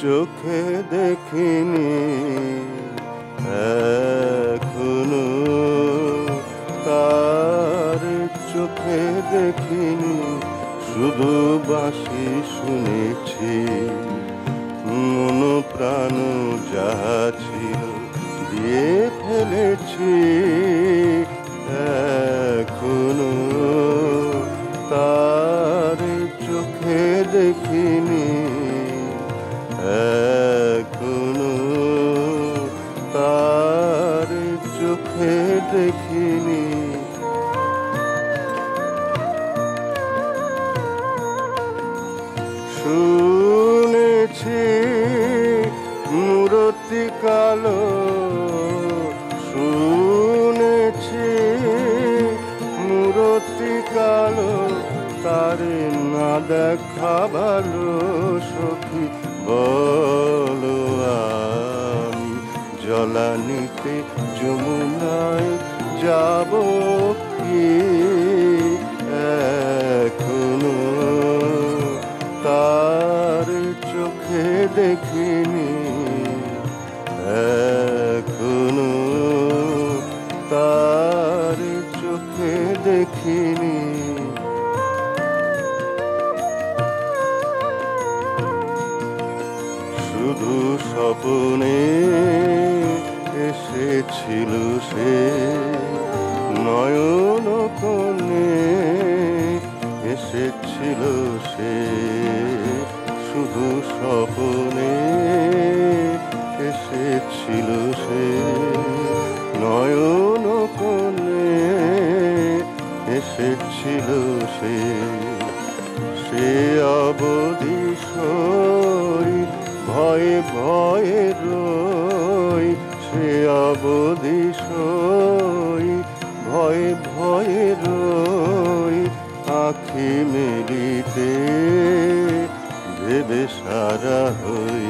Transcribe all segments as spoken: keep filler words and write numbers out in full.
চোখে দেখিনি এখনো, তার চোখে দেখিনি, শুধু বাঁশি শুনেছি। মন প্রাণ যাহা ছিল দিয়ে ফেলেছি এখনো, তার চোখে দেখিনি এখনো, তার চোখে দেখিনি। শুনেছি মূরতি কালো, শুনেছি মূরতি কালো, তারে না দেখা ভালো সখী বলো। আমি জলানিতে যমুনায় যাব কি এখনো, তার চোখে দেখিনি এখনো, তার চোখে দেখিনি। শুধু স্বপ্নে এসেছিল সে, নয়ন কোণে এসেছিল সে, শুধু স্বপ্নে এসেছিল সে, নয়ন কোণে এসেছিল সে। সে অবধি সই ভয়ে ভয়ে রই, সে অবধি সই ভয়ে ভয়ে রই, আঁখি মেলিতে ভেবে সারা হই।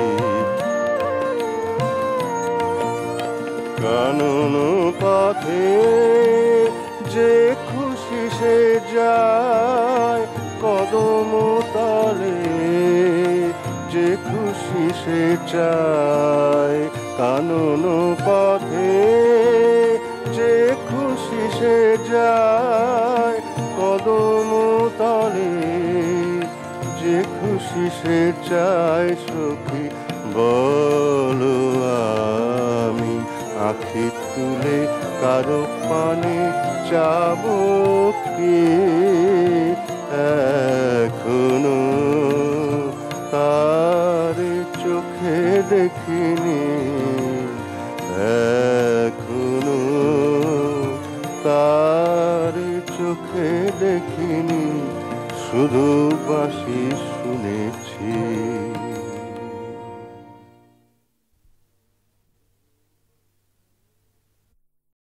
কানন পথে যে খুশি সে যায়, কদম তলে যে খুশি সে চায়। কানন পথে যে খুশি সে যায়, কদম তলে যে খুশি সে চায়। সখী বলো আমি আঁখি তুলে কারো পানে যাব কি এখনো, তার চোখে দেখিনি এখনো, তার চোখে দেখিনি, শুধু বাঁশি শুনেছি।